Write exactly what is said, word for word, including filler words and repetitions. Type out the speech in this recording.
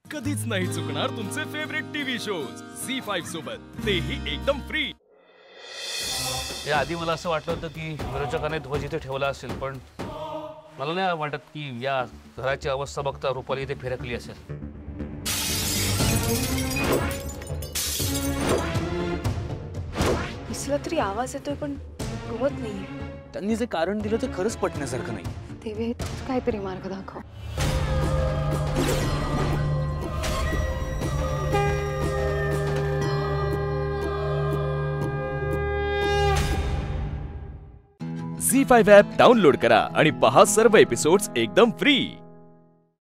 कधीच नाही चुकणार तुमचे favourite TV shows Zee five सोबत, तेही एकदम फ्री। या आधी मला असं वाटलं होतं की विरोचकाने ध्वज इथे ठेवला असेल, पण मला नाही वाटत की या घराची अवस्था बघता रुपाली इथे फिरकली असेल। दिसला तरी आवाज येतोय पण गमत नाहीये। त्यांनी जे कारण दिलं ते खरंच पटण्यासारखं नाही। देवे काहीतरी मार्ग दाखव। झी फाईव्ह ॲप डाउनलोड करा आणि पहा सर्व एपिसोड्स एकदम फ्री।